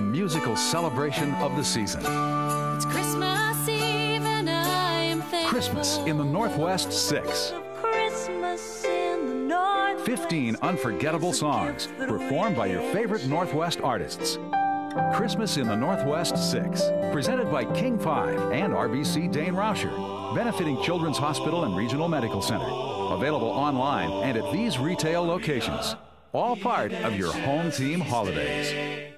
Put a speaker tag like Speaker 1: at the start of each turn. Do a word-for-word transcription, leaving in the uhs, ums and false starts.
Speaker 1: a musical celebration of the season.
Speaker 2: It's Christmas Eve and I am thankful.
Speaker 1: Christmas in the Northwest six.
Speaker 2: Christmas in the Northwest.
Speaker 1: fifteen unforgettable songs performed by your favorite Northwest artists. Christmas in the Northwest six, presented by King five and R B C Dane Rauscher, benefiting Children's Hospital and Regional Medical Center. Available online and at these retail locations. All part of your home team holidays.